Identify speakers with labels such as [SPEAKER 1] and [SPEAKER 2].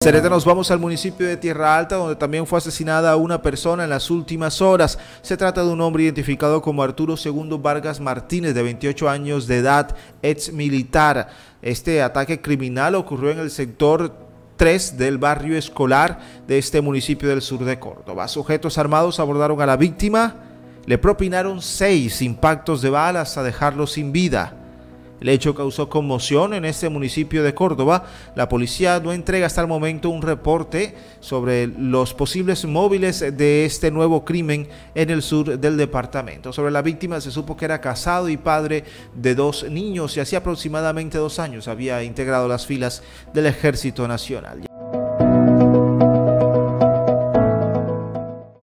[SPEAKER 1] Sereta, nos vamos al municipio de Tierra Alta, donde también fue asesinada una persona en las últimas horas. Se trata de un hombre identificado como Arturo II Vargas Martínez, de 28 años de edad, ex militar. Este ataque criminal ocurrió en el sector 3 del barrio escolar de este municipio del sur de Córdoba. Sujetos armados abordaron a la víctima, le propinaron 6 impactos de bala hasta dejarlo sin vida. El hecho causó conmoción en este municipio de Córdoba. La policía no entrega hasta el momento un reporte sobre los posibles móviles de este nuevo crimen en el sur del departamento. Sobre la víctima se supo que era casado y padre de 2 niños y hacía aproximadamente 2 años había integrado las filas del Ejército Nacional.